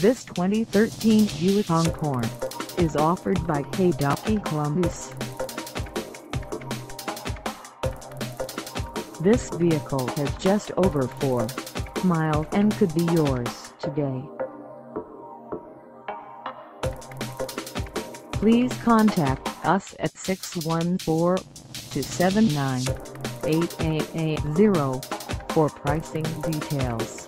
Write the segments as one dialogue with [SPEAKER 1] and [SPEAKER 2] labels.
[SPEAKER 1] This 2013 Buick Encore is offered by Haydocy Columbus. This vehicle has just over 4 miles and could be yours today. Please contact us at 614-279-8880 for pricing details.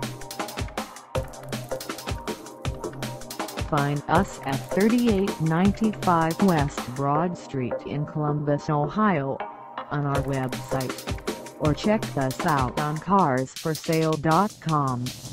[SPEAKER 1] Find us at 3895 West Broad Street in Columbus, Ohio, on our website, or check us out on carsforsale.com.